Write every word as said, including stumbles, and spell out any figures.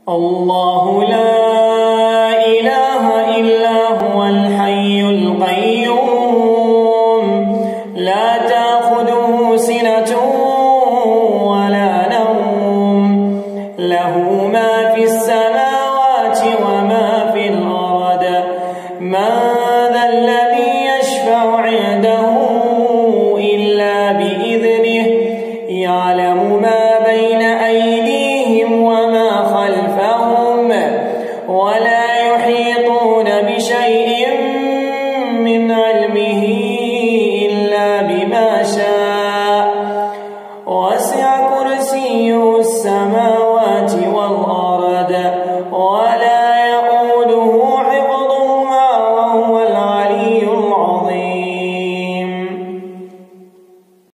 الله لا إله إلا هو الحي القيوم لا تأخذه سنة ولا نوم له ما في السماوات وما في الأرض من ذا الذي يشفع عنده إلا بإذنه يعلم ما بين أيديهم وما خلفهم ولا يحيطون بشيء من علمه إلا بما شاء وسع